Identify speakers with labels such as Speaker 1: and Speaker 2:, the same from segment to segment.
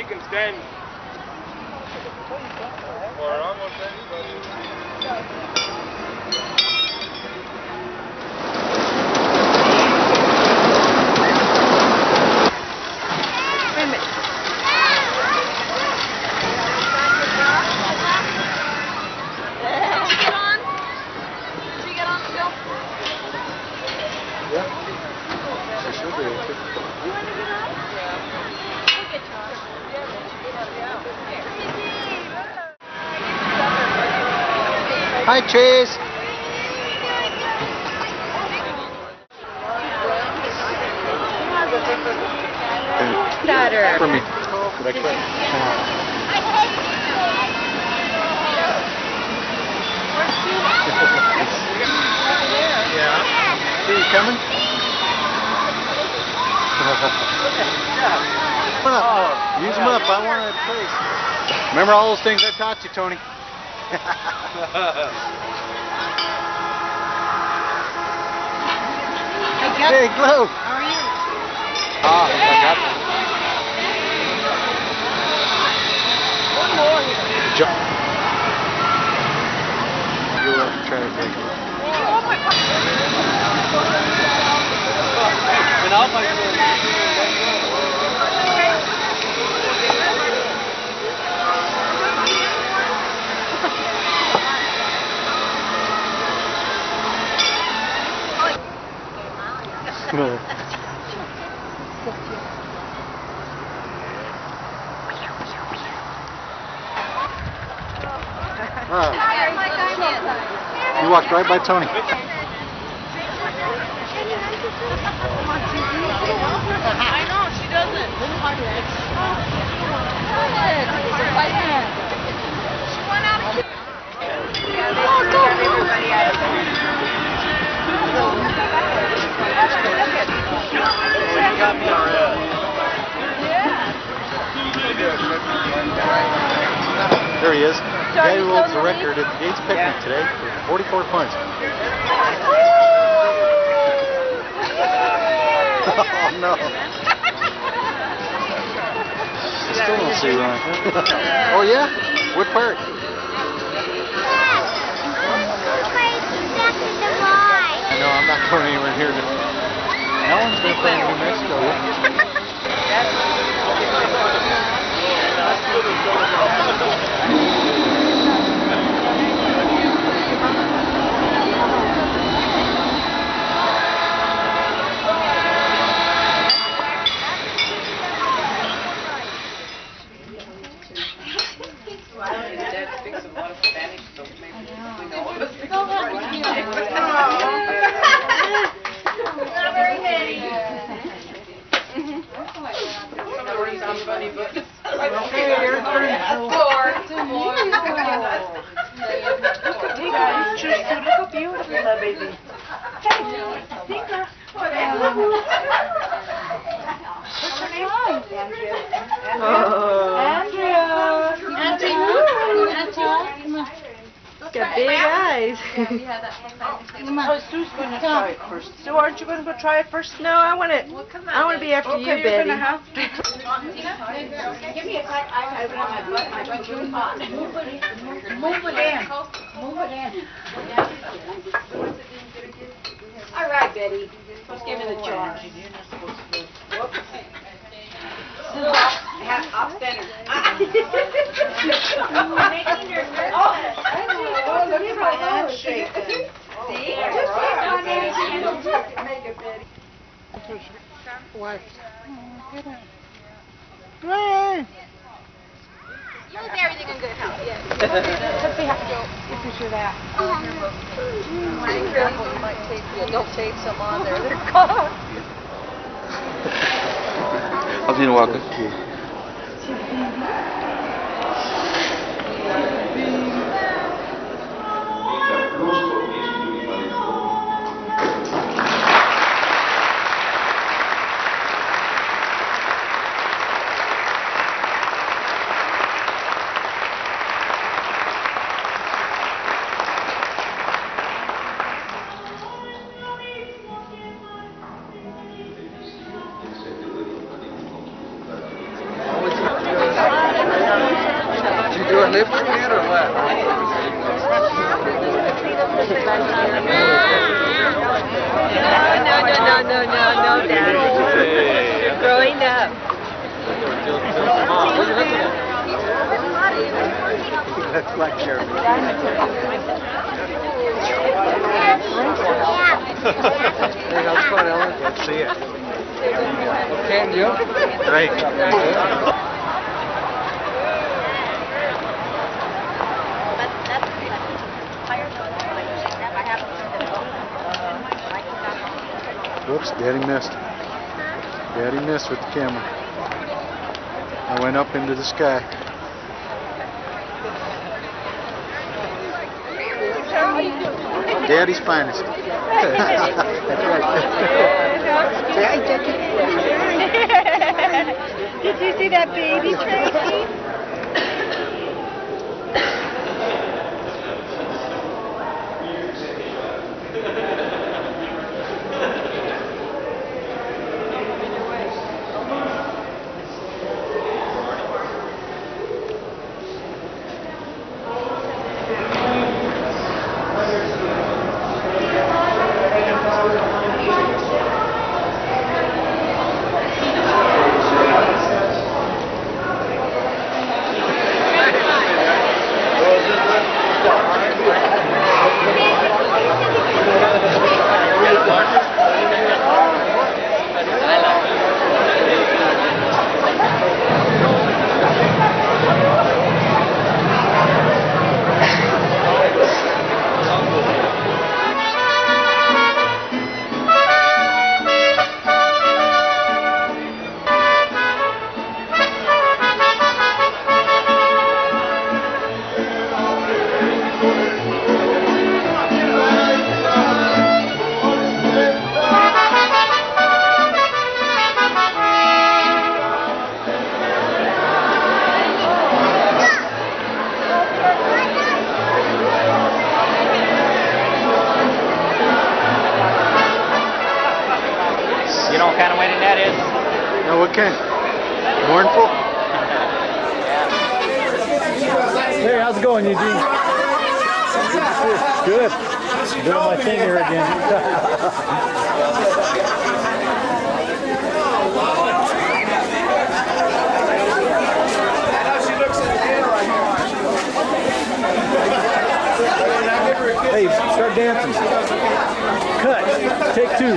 Speaker 1: She can stand. Or almost anybody.
Speaker 2: Hi, Chase.
Speaker 3: Daughter.
Speaker 2: For me. Did I quit?
Speaker 1: Yeah.
Speaker 2: See you coming? Come on. Use them up. I want a place. Remember all those things I taught you, Tony? Hey, Glow.
Speaker 3: How are you?
Speaker 2: Ah, I got that.
Speaker 3: One more.
Speaker 2: Jump. You'll have to try to take it.
Speaker 1: And I'll find you.
Speaker 2: No. You walked right by Tony.
Speaker 3: I know, she doesn't. She went out of everybody out of
Speaker 1: Got me already.
Speaker 2: There he is. The guy who holds the record at the Gates picnic today for 44 points. Oh no. Still don't see Ron. Oh yeah? What part? I know, I'm not going anywhere here. Alan's going to play in New Mexico.
Speaker 3: Got big eyes.
Speaker 4: Oh, Sue's going to try it first. Sue, aren't you going to go try it first?
Speaker 3: No, I want to be after you,
Speaker 4: Okay,
Speaker 3: Betty.
Speaker 4: you're going to have to. Give me a sec. I want my butt too hot. Move it in. Move it in. All right, Betty. Let's give it a chance. Whoops. Off center. Oh, look at my handshake. See? Make it, Betty.
Speaker 2: What?
Speaker 5: Is everything in good health? Yes.
Speaker 4: Let's see how to go. Get a picture of that.
Speaker 5: Be careful, you might tape, don't tape some on there. They're gone.
Speaker 6: I'll see you walking.
Speaker 1: lifting it or what?
Speaker 3: No, Daddy. You're growing up.
Speaker 1: Mom, what are you looking at?
Speaker 2: That's like Jeremy. Hey, how's it going, Ellen?
Speaker 1: Let's see it.
Speaker 2: Can you?
Speaker 1: Great.
Speaker 2: Whoops, Daddy missed. Daddy missed with the camera. I went up into the sky. Daddy's finest. That's right.
Speaker 3: Did you see that baby, Tracy?
Speaker 7: You know what kind of wedding that is?
Speaker 2: No, what kind? Mournful? Hey, how's it going, Eugene? Good. Doing my thing here again. Hey, start dancing. Cut. Take two.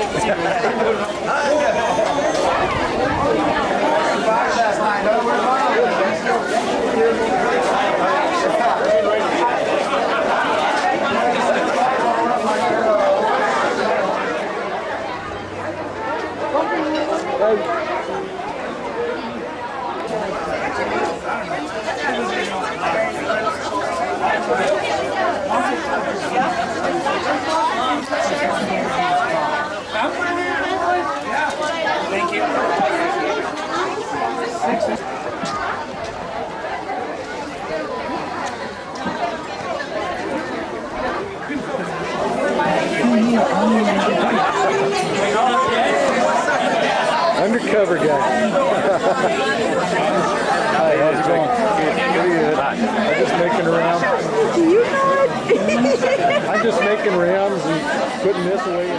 Speaker 7: Thank you.
Speaker 2: Undercover guy. Hi, how's it going? Good. I'm just making rounds. I'm just making rounds and putting this away.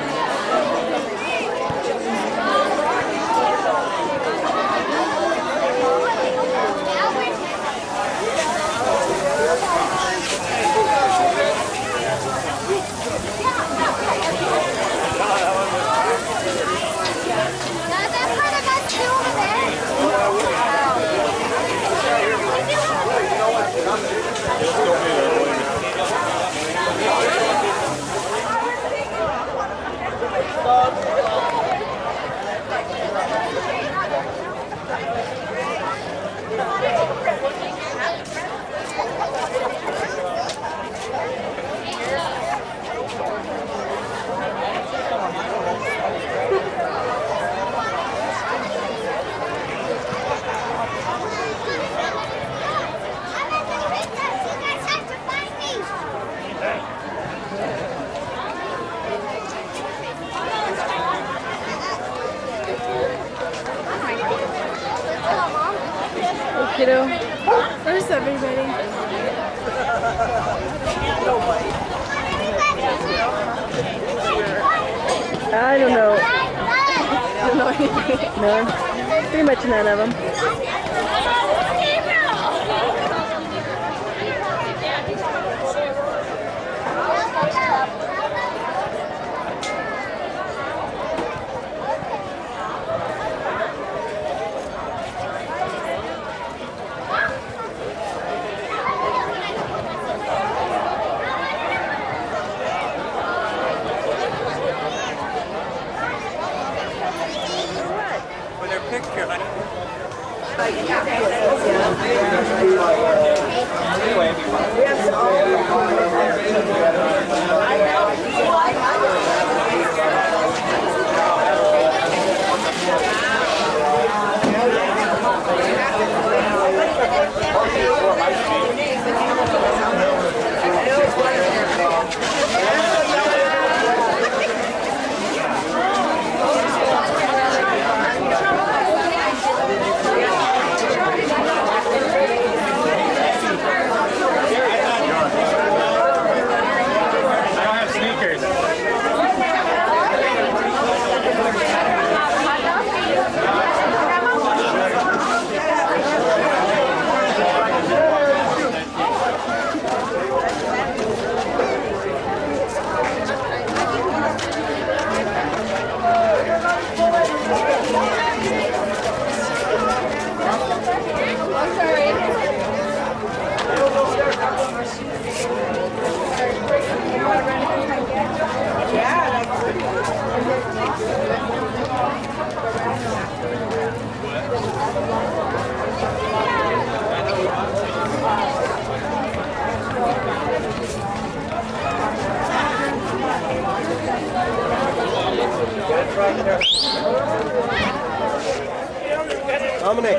Speaker 3: Kiddo, where's everybody. I don't know. Don't know anything. No, pretty much none of them.
Speaker 1: For their picture, honey. Dominic.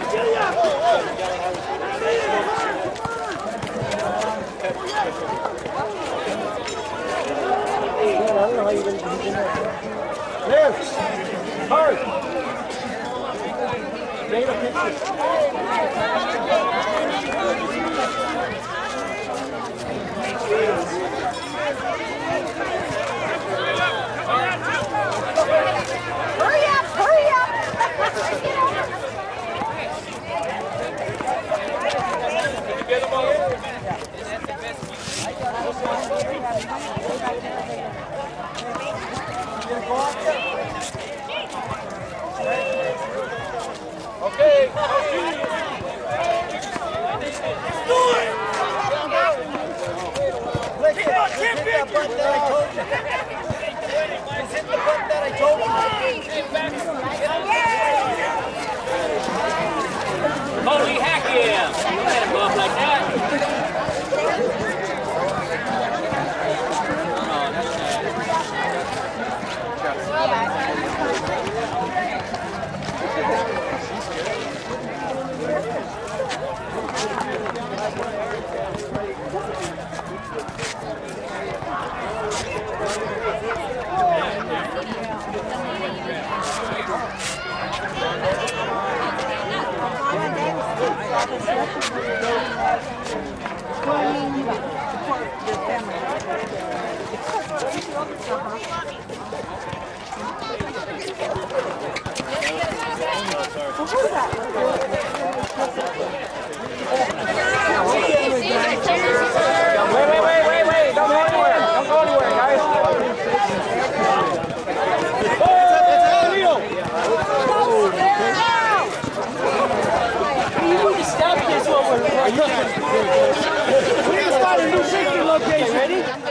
Speaker 1: I don't know how you're going to do that. Lance, hard. Take a picture.
Speaker 4: Hurry up, hurry up.
Speaker 1: Okay.
Speaker 7: Holy heck yeah! You let him go up like that. Oh, that's Wait, don't go anywhere. Don't go anywhere, guys.
Speaker 8: We just got a new safety location. Ready?